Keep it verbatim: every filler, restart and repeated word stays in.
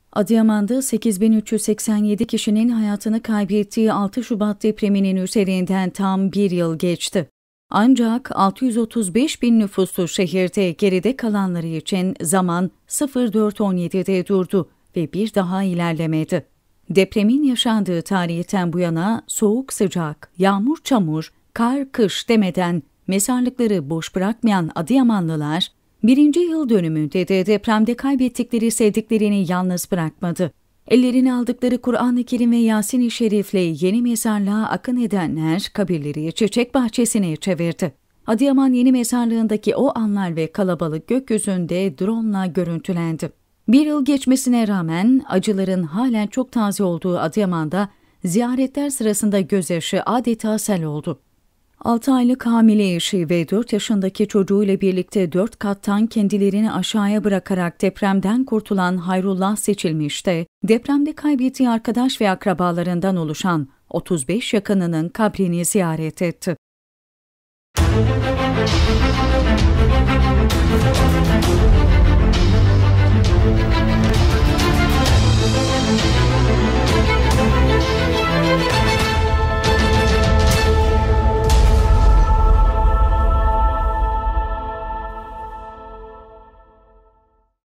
Adıyaman'da sekiz bin üç yüz seksen yedi kişinin hayatını kaybettiği altı Şubat depreminin üzerinden tam bir yıl geçti. Ancak altı yüz otuz beş bin nüfuslu şehirde geride kalanları için zaman dört on yedide durdu ve bir daha ilerlemedi. Depremin yaşandığı tarihten bu yana soğuk sıcak, yağmur çamur, kar kış demeden mezarlıkları boş bırakmayan Adıyamanlılar, birinci yıl dönümünde de depremde kaybettikleri sevdiklerini yalnız bırakmadı. Ellerine aldıkları Kur'an-ı Kerim ve Yasin-i Şerif'le yeni mezarlığa akın edenler kabirleri çiçek bahçesine çevirdi. Adıyaman Yeni Mezarlığı'ndaki o anlar ve kalabalık gökyüzünde drone'la görüntülendi. Bir yıl geçmesine rağmen acıların halen çok taze olduğu Adıyaman'da ziyaretler sırasında gözyaşı adeta sel oldu. altı aylık hamile eşi ve dört yaşındaki çocuğuyla birlikte dört kattan kendilerini aşağıya bırakarak depremden kurtulan Hayrullah Seçilmiş de depremde kaybettiği arkadaş ve akrabalarından oluşan otuz beş yakınının kabrini ziyaret etti.